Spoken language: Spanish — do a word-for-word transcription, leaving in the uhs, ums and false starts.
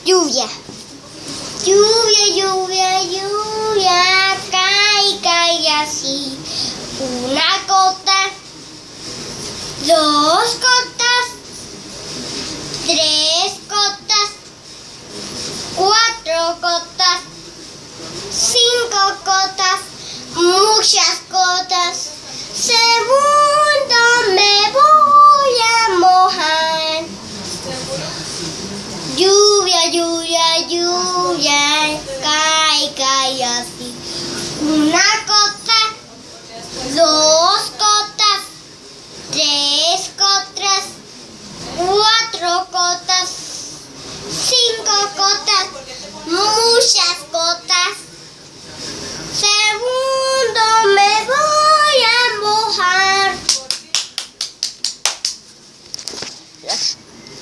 Lluvia. Lluvia, lluvia, lluvia, cae, cae así. Una gota, dos gotas, tres gotas, cuatro gotas, cinco gotas, muchas gotas. Segundo me voy a mojar. Lluvia, lluvia, lluvia, cae, cae así. Una gota, dos gotas, tres gotas, cuatro gotas, cinco gotas, muchas gotas.